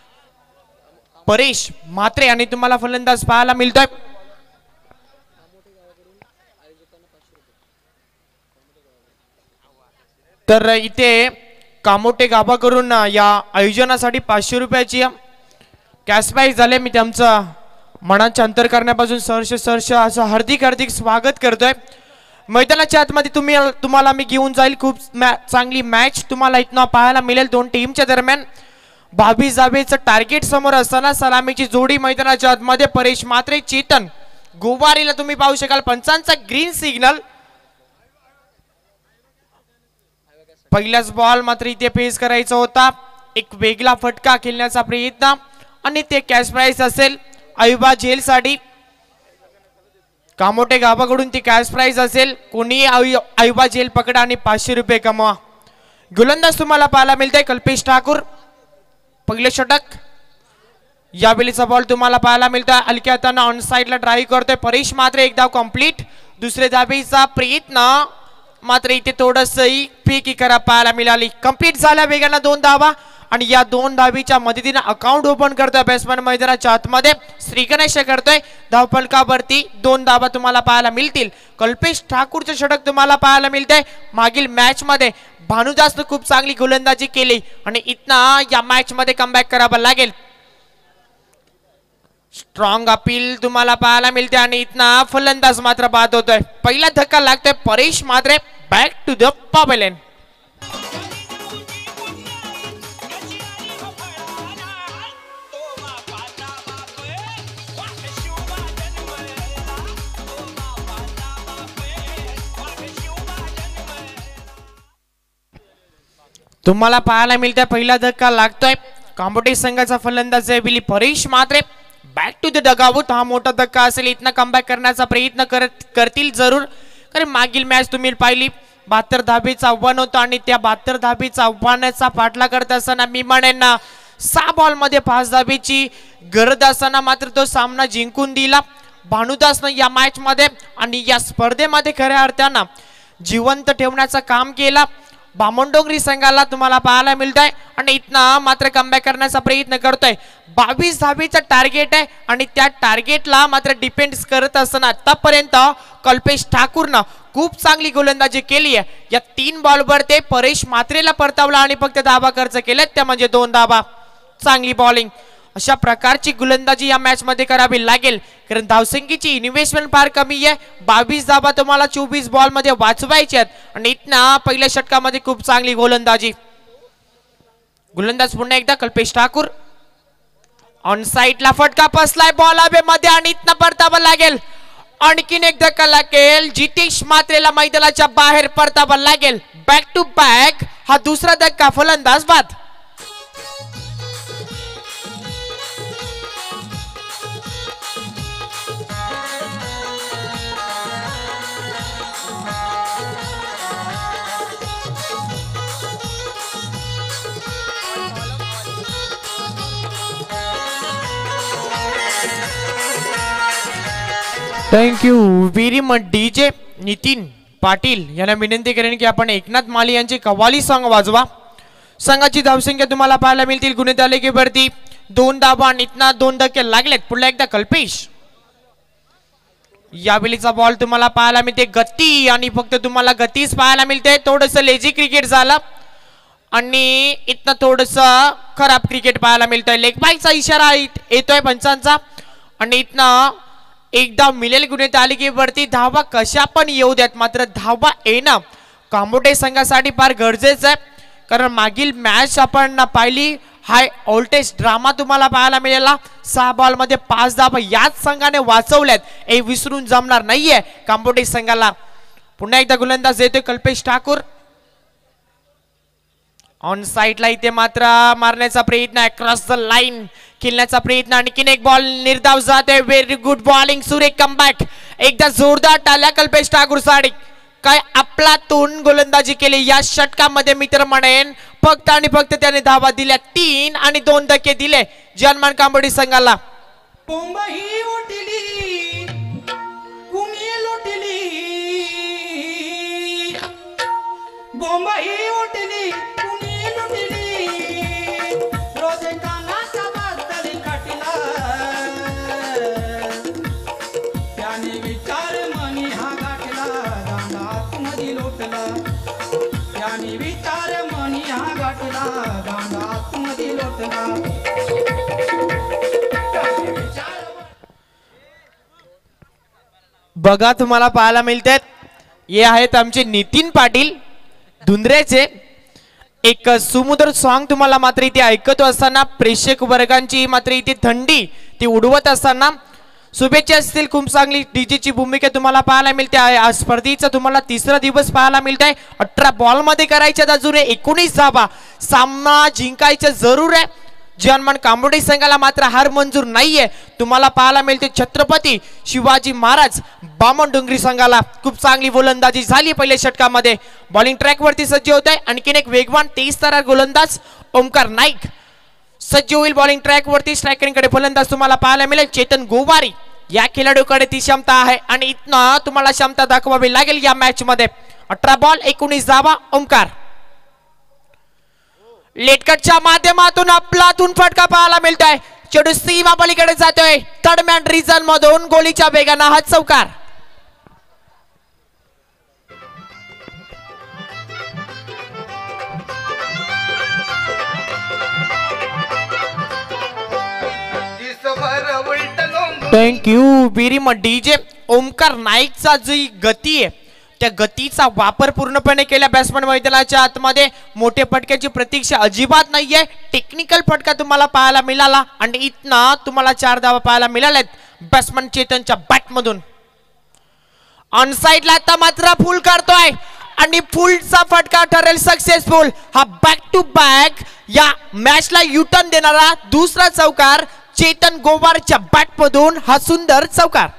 परेश म्हात्रे आणि तुम्हाला फलंदाज पाहायला मिळतोय. तर इथे कामोटे गावाकडून या आयोजनासाठी पाचशे रुपयाची कॅश प्राइज झाले. मी त्यांचं मनाचे अंतर करण्यापासून सहर्ष सहर्ष असं हार्दिक हार्दिक स्वागत करतोय. मैदानाच्या आतमध्ये तुम्ही तुम्हाला मी घेऊन जाईल. खूप चांगली मॅच तुम्हाला इथनं पाहायला मिळेल दोन टीमच्या दरम्यान. बावीस धाबेचं टार्गेट समोर असताना सलामीची जोडी मैदानाच्या आतमध्ये. परेश म्हात्रे, चेतन गोवारीला तुम्ही पाहू शकाल. पंचांचा ग्रीन सिग्नल. पहिलाच बॉल मात्र इथे पेस करायचा होता. एक वेगळा फटका खेळण्याचा प्रयत्न आणि ते कॅश प्राइज असेल आयुबा जेल साठी. कामोटे गावाकडून ती कॅश प्राइज असेल. कोणी आयुबा जेल पकडा आणि पाचशे रुपये कमवा. गोलंदाज तुम्हाला पाहायला मिळतंय कल्पेश ठाकूर. पहिले षटक या वेळीचा बॉल तुम्हाला पाहायला मिळतोय हलक्या हाताने ऑन साइडला ड्राईव्ह करतोय परेश मात्र एक धाव कंप्लीट. दुसरे धाबीचा प्रयत्न मात्र इथे थोडस फेकी करा पाहायला मिळाली. कंप्लीट झाल्या वेगानं दोन धावा आणि या दोन धावीच्या मदतीने अकाउंट ओपन करतोय बॅट्समन मैदानाच्या आतमध्ये श्री गणेश करतोय. धावफलकावरती दोन धावा तुम्हाला पाहायला मिळतील. कल्पेश ठाकूरचे षटक तुम्हाला पाहायला मिळतंय. मागील मॅच मध्ये भानुदासने खूप चांगली गोलंदाजी केली आणि इथनं या मॅच मध्ये कमबॅक करावं लागेल. स्ट्रॉंग अपील तुम्हाला पाहायला मिळते आणि इथनं फलंदाज मात्र बाद होतोय. पहिला धक्का लागतोय Paresh Matre back to the pavilion. तुम्हाला पाहायला मिळतंय पहिला धक्का लागतोय. कांबोटे संघाचा फलंदाज आहे विली Paresh Matre back to the dugout. हा मोठा धक्का असेल. इथनं कमबॅक करण्याचा प्रयत्न करत करतील जरूर कारण मागील मॅच तुम्ही पाहिली बहात्तर धाबीचं आव्हान होतं आणि त्या बहात्तर धाबीचा आव्हानाचा पाठला करत असताना मी म्हणेन सहा बॉल मध्ये पाच धाबीची गरज असताना मात्र तो सामना जिंकून दिला भानुदासनं या मॅच मध्ये आणि या स्पर्धेमध्ये खऱ्या अर्थानं जिवंत ठेवण्याचं काम केला. बामंडोंगरी संघाला तुम्हाला पाहायला मिळतंय आणि इथनं मात्र कमबॅक करण्याचा प्रयत्न करतोय. बावीस धाबीचं टार्गेट आहे आणि त्या टार्गेटला मात्र डिपेंड करत असताना आतापर्यंत कल्पेश ठाकूरनं खूप चांगली गोलंदाजी केली आहे. या तीन बॉलवर ते परेश मात्रेला परतावला आणि फक्त धाबा खर्च केलेत त्या म्हणजे दोन धाबा. चांगली बॉलिंग अशा प्रकारची गोलंदाजी या मॅच मध्ये करावी लागेल कारण धावसंख्येची इन्व्हेस्टमेंट फार कमी आहे. बावीस धाबा तुम्हाला चोवीस बॉल मध्ये वाचवायचे आहेत आणि इथनं पहिल्या षटकामध्ये खूप चांगली गोलंदाजी. गोलंदाज पुन्हा एकदा कल्पेश ठाकूर ऑन साइडला फटका बसलाय बॉल हवेमध्ये आणि इथनं परतावं लागेल. आणखीन एक धक्का लागेल. जितेश मात्रेला मैदानाच्या बाहेर परतावं लागेल. बॅक टू बॅक हा दुसरा धक्का फलंदाज बाद. Thank you very much DJ Nitin Patil यांना विनंती करेन की आपण एकनाथ माली यांचे कव्वाली सॉंग वाजवा. संघाची धावसंख्या तुम्हाला पाहायला मिळतील गुणतालिकेवरती दोन धावा आणि इथना दोन धक्के लागलेत. पुन्हा एकदा कल्पेश यावेळीचा बॉल तुम्हाला पाहायला मिळते गती आणि फक्त तुम्हाला गतीच पाहायला मिळते. थोडस लेझी क्रिकेट झालं आणि इथनं थोडस खराब क्रिकेट पाहायला मिळतोय. लेग बायचा इशारा येतोय पंचांचा आणि इथनं एक धाव मिळेल गुणतालिकेवरती. धावा कशा पण येऊ द्यात मात्र धावा येणं कांबोटे संघासाठी फार गरजेचं आहे कारण मागील मॅच आपण पाहिली हाय व्होल्टेज ड्रामा तुम्हाला पाहायला मिळाला. सहा बॉल मध्ये पाच धावा याच संघाने वाचवल्यात हे विसरून जमणार नाहीये कांबोटे संघाला. पुन्हा एकदा गोलंदाज येतोय कल्पेश ठाकूर ऑन साइडला. इथे मात्र मारण्याचा प्रयत्न अक्रॉस द लाईन खेळण्याचा प्रयत्न. आणखीन एक बॉल निर्धाव जाते. व्हेरी गुड बॉलिंग सुरेख कमबॅक. एकदा जोरदार टाळ्या कल्पेश ठाकूर साठी. काय आपला तोंड गोलंदाजी केली या षटकामध्ये मित्र म्हणेन. फक्त आणि फक्त त्याने धावा दिल्या तीन आणि दोन धक्के दिले जनमान कांबोडी संघाला.
बोंबाही ओटली कुणी लोटली बोंबाही ओटली कुणी लोटली रोज कानाचा बादल काटला त्याने विचार मनी हा गाठला गांडात मधी लोटला त्याने विचार मनी हा गाठला गांडात मधी लोटला.
बघा तुम्हाला पाहायला मिळतात हे आहेत आमचे नितीन पाटील धुंद्रेचे. एक सुमधुर सॉन्ग तुम्हाला मात्र इथे ऐकत असताना प्रेक्षक वर्गांची मात्र इथे थंडी ती उडवत असताना शुभेच्छा असतील. खूप चांगली डीजेची भूमिका तुम्हाला पाहायला मिळते. आज स्पर्धेचा तुम्हाला तिसरा दिवस पाहायला मिळत आहे. अठरा बॉल मध्ये करायच्या अजून एकोणीस धावा. सामना जिंकायचं जरूर आहे. जनमान कांबोडी संघाला मात्र हार मंजूर नाहीये तुम्हाला पाहायला मिळते. छत्रपती शिवाजी महाराज बामंडोंगरी संघाला खूप चांगली गोलंदाजी झाली पहिल्या षटकामध्ये. बॉलिंग ट्रॅक वरती सज्ज होत आहे. आणखीन एक वेगवान तेज तरार गोलंदाज ओमकार नाईक सज्ज होईल बॉलिंग ट्रॅक वरती. स्ट्रायकरिंगकडे फलंदाज तुम्हाला पाहायला मिळेल चेतन गोवारी. या खेळाडूकडे ती क्षमता आहे आणि इथनं तुम्हाला क्षमता दाखवावी लागेल या मॅच मध्ये. अठरा बॉल एकोणीस धावा. ओमकार लेटकटच्या माध्यमातून आपलातून फटका पाहायला मिळतोय. चेंडू सीमा पलीकडे जातोय. थर्ड मॅन रिजन मधून गोलीच्या वेगानं हा चौकार. Thank you very much DJ. Omkar नाईकचा जी गती आहे त्या गतीचा वापर पूर्णपणे केला बॅट्समन मैदानाच्या आतमध्ये. मोठे फटक्याची प्रतीक्षा अजिबात नाहीये. टेक्निकल फटका तुम्हाला पाहायला मिळाला आणि इथनं तुम्हाला चार धावा पाहायला मिळाल्यात बॅट्समन चेतनच्या बॅट मधून. ऑन साइडला आता मात्र फुल काढतोय आणि फुलचा फटका ठरेल सक्सेसफुल. हा बॅक टू बॅक या मॅचला युटर्न देणारा दुसरा चौकार चेतन गोवारच्या बॅट मधून. हा सुंदर चौकार.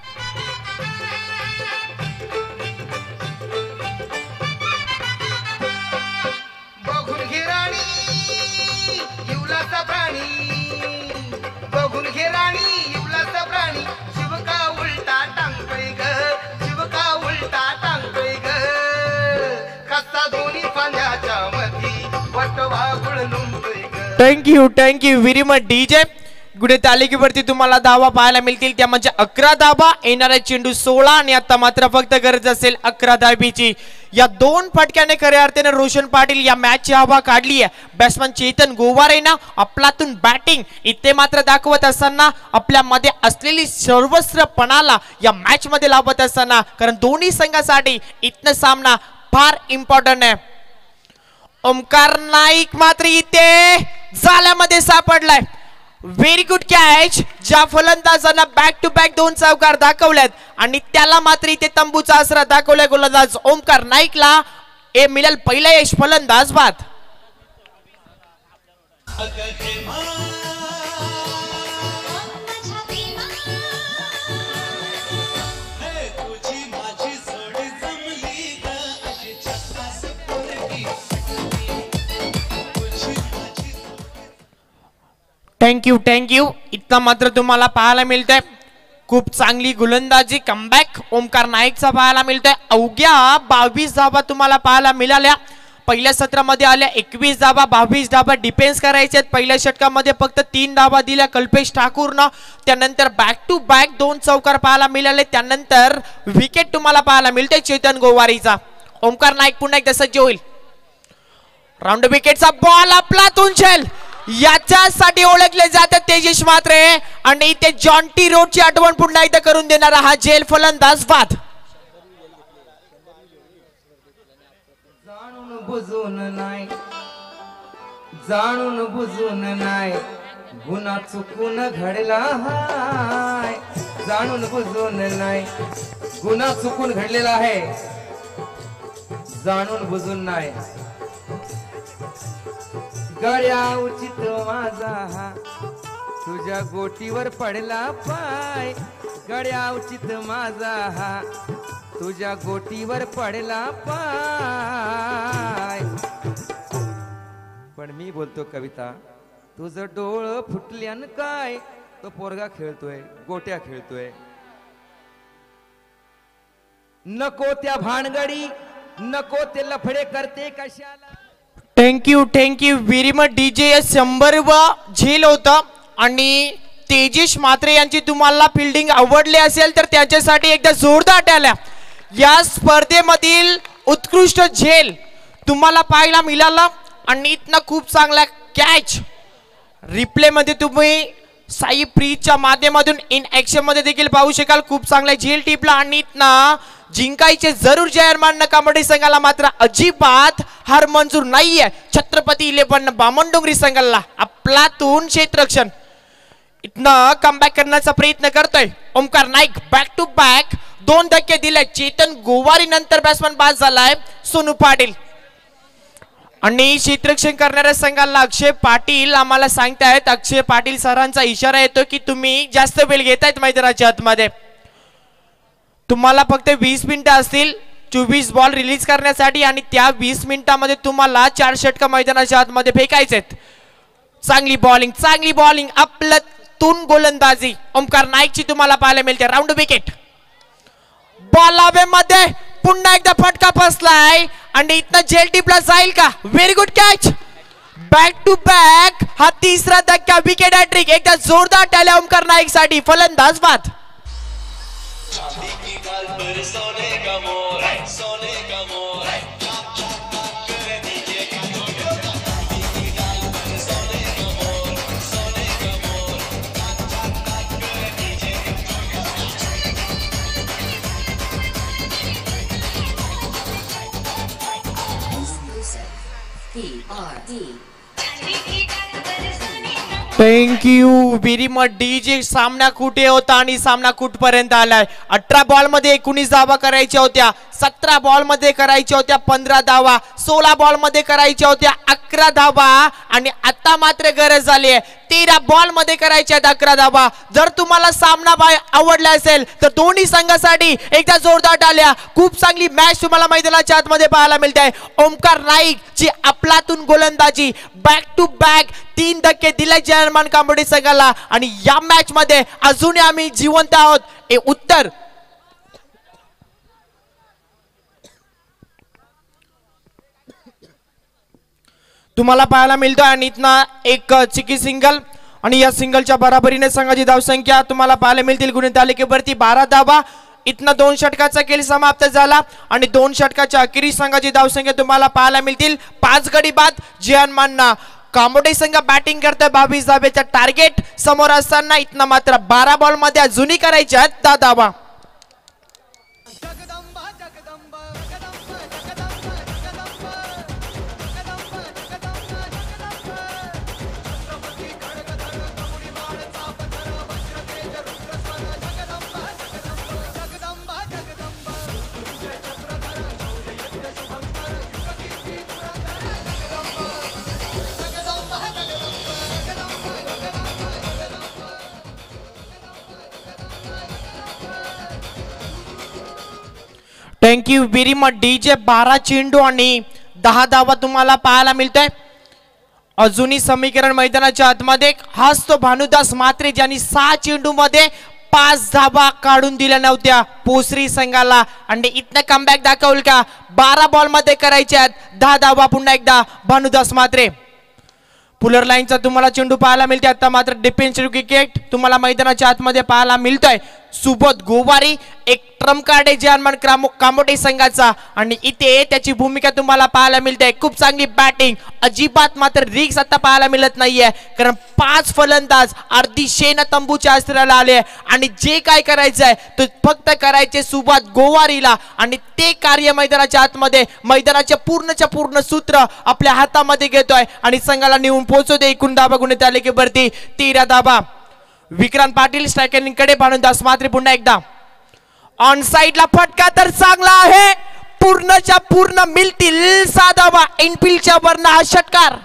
बघून घे राणी इवलाचा प्राणी, बघून घे राणी इवलाचा प्राणी. शिवका उलटा टांगतोय ग, शिवका उलटा टांगतोय ग. कसा दोन्ही फांद्याच्या मधी वटवा गुळलुंबतोय ग.
Thank you thank you very much DJ. गुडे तालिकेवरती तुम्हाला धावा पाहायला मिळतील त्या म्हणजे अकरा धावा. येणारा चेंडू सोळा आणि आता मात्र फक्त गरज असेल अकरा धाबीची. या दोन फटक्याने खऱ्या अर्थाने रोशन पाटील या मॅचची हवा काढली आहे. बॅट्समन चेतन गोवारे ना आपलातून बॅटिंग इथे मात्र दाखवत असताना आपल्यामध्ये असलेली सर्वस्वपणाला या मॅच मध्ये लावत असताना, कारण दोन्ही संघासाठी इथनं सामना फार इम्पॉर्टंट आहे. ओमकार नाईक मात्र इथे जाळ्यामध्ये सापडलाय. Very good catch. ज्या फलंदाजांना बॅक टू बॅक दोन चौकार दाखवल्यात आणि त्याला मात्र इथे तंबूचा आसरा दाखवलाय गोलंदाज ओमकार नाईकला. हे मिळेल पहिला यश फलंदाज बाद. Thank you thank you. इतका मात्र तुम्हाला पाहायला मिळतंय खूप चांगली गोलंदाजी कमबॅक ओमकार नाईकचा पाहायला मिळतोय. अवघ्या बावीस धावा तुम्हाला पाहायला मिळाल्या. पहिल्या सत्रामध्ये आल्या एकवीस धावा. बावीस धावा डिफेन्स करायचे आहेत. पहिल्या षटकामध्ये फक्त तीन धावा दिल्या कल्पेश ठाकूरनं. त्यानंतर बॅक टू बॅक दोन चौकार पाहायला मिळाले. त्यानंतर विकेट तुम्हाला पाहायला मिळते चेतन गोवारीचा. ओमकार नाईक पुन्हा एकदा सज्ज होईल. राऊंड विकेटचा बॉल आपलातून झेल याच्यासाठी ओळखले जातात तेजस मात्रे आणि इथे जॉन्टी रोडची आठवण पुन्हा एकदा करून देणारा हा झेल फलंदाज बाद.
जाणून बुजून नाही, जाणून बुजून नाही, गुन्हा चुकून घडला हाय. जाणून बुजून नाही, गुन्हा चुकून घडलेला आहे. जाणून बुजून नाही. गळ्या उचित माझा हा तुझ्या गोटीवर पडला पाय. गळ्या उचित माझा हा तुझ्या गोटीवर पडला पाय. पण मी बोलतो कविता, तुझं डोळ फुटल्यान काय. तो पोरगा खेळतोय, गोट्या खेळतोय. नको त्या भानगडी, नको ते लफडे करते कशाला.
Thank you thank you very much DJ. शंभर व झेल होतं आणि तेजस मात्रे यांची तुम्हाला फिल्डिंग आवडली असेल तर त्याच्यासाठी एकदा जोरदार टाळ्या. या स्पर्धेमधील उत्कृष्ट झेल तुम्हाला पाहायला मिळाला आणि इथनं खूप चांगला कॅच. रिप्ले मध्ये तुम्ही साई प्रीतच्या माध्यमातून इन ऍक्शन मध्ये देखील पाहू शकाल. खूप चांगला झेल टिपला आणि इथनं जिंकायचे जरूर जयरमान कमोथे संघाला मात्र अजिबात हार मंजूर नाहीये. छत्रपती इलेव्हन बामंडोंगरी संघाला आपलातून क्षेत्ररक्षण इथनं कमबॅक करण्याचा प्रयत्न करतोय Omkar Naik. Back to back दोन धक्के दिले. चेतन गोवारी नंतर बॅट्समन बाद झालाय सोनू पाटील आणि क्षेत्ररक्षण करणाऱ्या संघाला अक्षय पाटील आम्हाला सांगतायत. अक्षय पाटील सरांचा इशारा येतो की तुम्ही जास्त वेळ घेतायत मैदानाच्या आतमध्ये. तुम्हाला फक्त वीस मिनिटं असतील चोवीस बॉल रिलीज करण्यासाठी आणि त्या वीस मिनिटांमध्ये तुम्हाला चार षटका मैदानाच्या आतमध्ये फेकायचे. चांगली बॉलिंग चांगली बॉलिंग आपलतून गोलंदाजी ओमकार नाईकची तुम्हाला पाहायला मिळते. Round wicket. बॉल हवेमध्ये पुन्हा एकदा फटका बसलाय आणि इथनं जेल टिपला जाईल का? Very good catch. Back to back हा तिसरा धक्का विकेट हॅट्रिक. एकदा जोरदार टाळ्या ओमकार नाईक साठी. फलंदाज बाद. Thank you very much DJ. सामना कुठे होता आणि सामना कुठपर्यंत आलाय? अठरा बॉल मध्ये एकोणीस धावा करायच्या होत्या, सतरा बॉल मध्ये करायच्या होत्या पंधरा धावा, सोळा बॉल मध्ये करायच्या होत्या अकरा धावा आणि आता मात्र गरज झाली आहे तेरा बॉल मध्ये करायच्या अकरा धावा. जर तुम्हाला सामना बाय आवडला असेल तर दोन्ही संघासाठी एकदा जोरदार टाळ्या. खूप चांगली मॅच तुम्हाला मैदानाच्या आतमध्ये पाहायला मिळते आहे. ओमकार नाईक ची आपलातून गोलंदाजी. बॅक टू बॅक तीन धक्के दिले जर्मन कांबोडी संघाला आणि या मॅच मध्ये अजूनही आम्ही जिवंत आहोत. हे उत्तर तुम्हाला पाहायला मिळतो आणि इथनं एक चिकी सिंगल आणि या सिंगलच्या बराबरीने संघाची धावसंख्या तुम्हाला पाहायला मिळतील. गुणतालिकेवरती बारा धावा. इथनं दोन षटकाचा खेळ समाप्त झाला आणि दोन षटकाच्या अखेरीस संघाची धावसंख्या तुम्हाला पाहायला मिळतील पाच गडी बाद. जर्मनना कामोडे संघ बॅटिंग करतोय बावीस धाब्याचा टार्गेट समोर असताना इथनं मात्र बारा बॉल मध्ये अजूनही करायच्या आहेत दहा धावा. Thank you very much DJ. बारा चेंडू आणि दहा धावा तुम्हाला पाहायला मिळतोय. अजूनही समीकरण मैदानाच्या आतमध्ये हाच तो भानुदास मात्रे ज्यांनी सहा चेंडू मध्ये पाच धावा काढून दिल्या नव्हत्या पोसरी संघाला आणि इथनं कमबॅक दाखवल का? बारा बॉल मध्ये करायच्यात दहा धावा. पुन्हा एकदा भानुदास मात्रे. पुलर लाईनचा तुम्हाला चेंडू पाहायला मिळते. आता मात्र डिफेन्सिव्ह क्रिकेट तुम्हाला मैदानाच्या आतमध्ये पाहायला मिळतोय. सुबोध गोवारी एक ट्रम्प कार्ड आहे जर्मन कामोटे संघाचा आणि इथे त्याची भूमिका तुम्हाला पाहायला मिळते. खूप चांगली बॅटिंग. अजिबात मात्र रिक्स आता पाहायला मिळत नाहीये कारण पाच फलंदाज अर्धी शेन तंबूच्या अस्त्राला आले आणि जे काय करायचं आहे ते फक्त करायचे सुबोध गोवारीला आणि ते कार्य मैदानाच्या आतमध्ये मैदानाच्या पूर्णच्या पूर्ण सूत्र आपल्या हातामध्ये घेतोय आणि संघाला नेऊन पोहोचू दे. एकूण धाबा गुणतालिकेवरती तेरा धाबा. विक्रांत पाटील स्ट्रायकरिंग कडे भानुदास मात्रे पुन्हा एकदा ऑन साइड ला फटका तर चांगला आहे. पूर्णच्या पूर्ण मिळतील सहा धावा. इनफिल्डच्या वरना हा षटकार.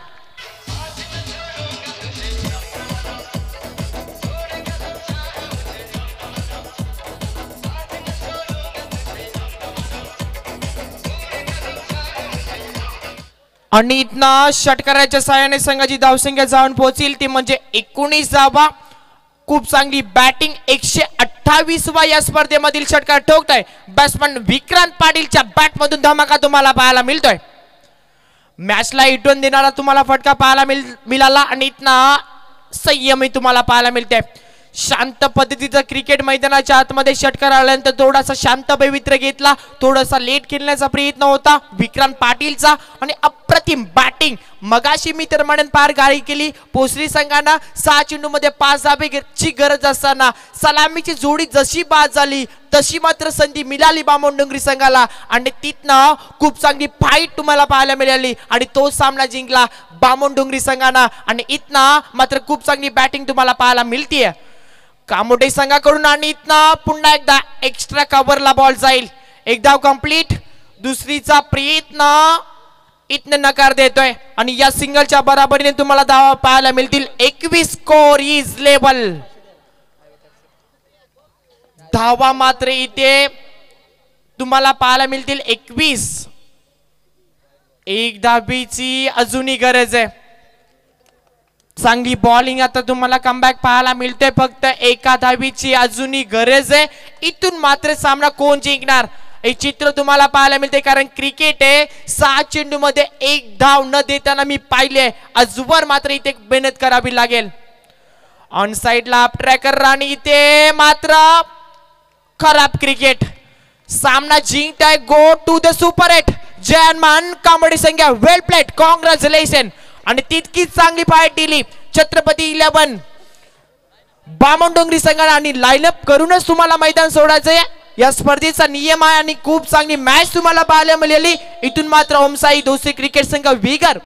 आणि इथनं षटकाराच्या सहाय्याने संघाची धावसंख्या जाऊन पोहोचील ती म्हणजे एकोणीस धावा. खूप चांगली बॅटिंग. एकशे अठ्ठावीस वा या स्पर्धेमधील षटकार ठोकताय बॅट्समन विक्रांत पाटीलच्या बॅट मधून धमाका तुम्हाला पाहायला मिळतोय. मॅचला हिटवून देणारा तुम्हाला फटका पाहायला मिळाला आणि इथनं संयमी तुम्हाला पाहायला मिळते. शांत पद्धतीचं क्रिकेट मैदानाच्या आतमध्ये षटकार आल्यानंतर थोडासा शांत पवित्र घेतला. थोडासा लेट खेळण्याचा प्रयत्न होता विक्रांत पाटीलचा आणि अप्रतिम बॅटिंग. मगाशी मी तर म्हणेन पार गाडी केली पोसरी संघानं. सहा चेंडू मध्ये पाच धाब्याची गरज असताना सलामीची जोडी जशी बाद झाली तशी मात्र संधी मिळाली बामंडोंगरी संघाला आणि तिथनं खूप चांगली फाईट तुम्हाला पाहायला मिळाली आणि तो सामना जिंकला बामंडोंगरी संघानं आणि इथनं मात्र खूप चांगली बॅटिंग तुम्हाला पाहायला मिळतीये कामोटे संघाकडून आणि इथनं पुन्हा एकदा एक्स्ट्रा कव्हरला बॉल जाईल. एक धाव कंप्लीट. दुसरीचा प्रयत्न इथनं नकार देतोय आणि या सिंगलच्या बराबरीने तुम्हाला धावा पाहायला मिळतील. एकवीस स्कोर इज लेवल. धावा मात्र इथे तुम्हाला पाहायला मिळतील एकवीस. एक धाबीची अजूनही गरज आहे. चांगली बॉलिंग आता तुम्हाला कमबॅक पाहायला मिळते. फक्त एका धावीची अजूनही गरज आहे. इथून मात्र सामना कोण जिंकणार हे चित्र तुम्हाला पाहायला मिळते. कारण क्रिकेट आहे, सहा चेंडू मध्ये एक धाव न देताना मी पाहिले. आजवर मात्र इथे मेहनत करावी लागेल. ऑन साइडला अप ट्रॅकर आणि इथे मात्र खराब क्रिकेट. सामना जिंकताय. Go to the super eight Jaymaan Kamble संघ. Well played, congratulation. आणि तितकीच चांगली फाईट दिली छत्रपती इलेव्हन बामणडोंगरी संघाने. आणि लाईनअप करूनच तुम्हाला मैदान सोडायचंय. या स्पर्धेचा नियम आहे आणि खूप चांगली मॅच तुम्हाला पाहायला मिळाली. इथून मात्र ओमसाई दोस्ती क्रिकेट संघ विहिगार